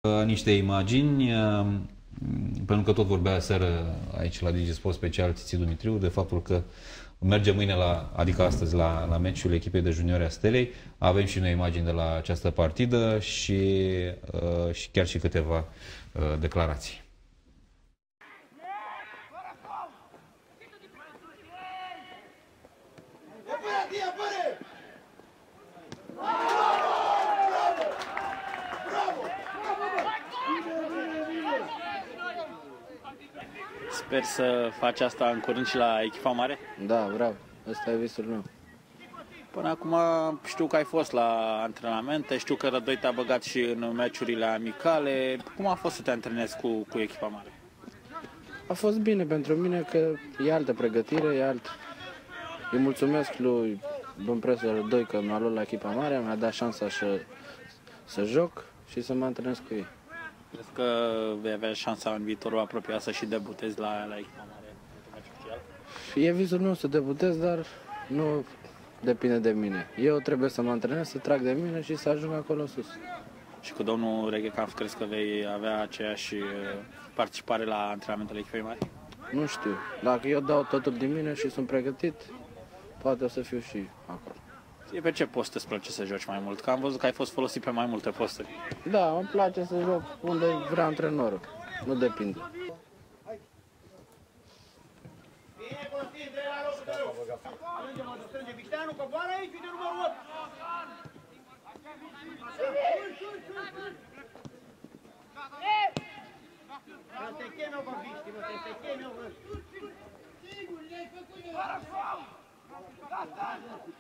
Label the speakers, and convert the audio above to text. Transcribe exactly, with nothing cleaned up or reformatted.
Speaker 1: Niște imagini, pentru că tot vorbea seară aici la DigiSport special Tiți Dumitriu de faptul că merge mâine, la, adică astăzi, la, la meciul echipei de juniori a Stelei. Avem și noi imagini de la această partidă și, și chiar și câteva declarații.
Speaker 2: Sper să faci asta în curând și la echipa mare?
Speaker 3: Da, vreau. Ăsta e visul meu.
Speaker 2: Până acum știu că ai fost la antrenamente, știu că Rădoi te-a băgat și în meciurile amicale. Cum a fost să te antrenezi cu, cu echipa mare?
Speaker 3: A fost bine pentru mine, că e altă pregătire, e alt... Îi mulțumesc lui Bămpresul Rădoi că m-a luat la echipa mare, mi-a dat șansa să, să joc și să mă antrenez cu ei.
Speaker 2: Crezi că vei avea șansa în viitorul apropiat să și debutezi la, la echipa mare?
Speaker 3: E visul meu să debutez, dar nu depinde de mine. Eu trebuie să mă antrenez, să trag de mine și să ajung acolo sus.
Speaker 2: Și cu domnul Reghecaf crezi că vei avea aceeași participare la antrenamentele echipei mari?
Speaker 3: Nu știu. Dacă eu dau totul din mine și sunt pregătit, poate o să fiu și acolo.
Speaker 2: E pe ce post îți place să joci mai mult? Că am văzut că ai fost folosit pe mai multe posturi.
Speaker 3: Da, îmi place să joc unde vrea antrenorul. Nu depinde.
Speaker 4: Sigur, le-ai făcut eu!